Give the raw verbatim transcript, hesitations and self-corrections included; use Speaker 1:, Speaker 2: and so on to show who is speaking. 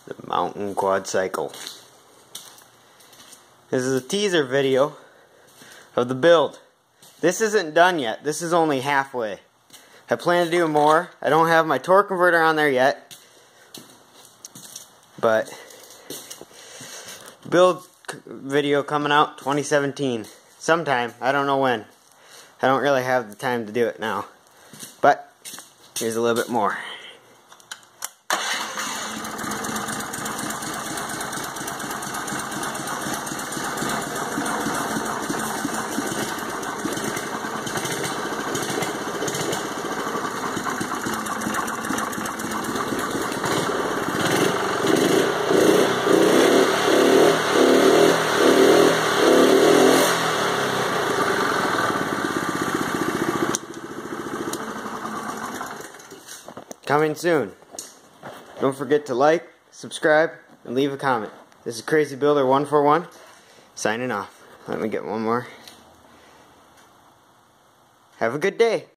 Speaker 1: The mountain quad cycle. This is a teaser video of the build. This isn't done yet. This is only halfway. I plan to do more. I don't have my torque converter on there yet. But build video coming out twenty seventeen. Sometime. I don't know when. I don't really have the time to do it now. But here's a little bit more. Coming soon. Don't forget to like, subscribe, and leave a comment. This is Crazy Builder one four one, signing off. Let me get one more. Have a good day.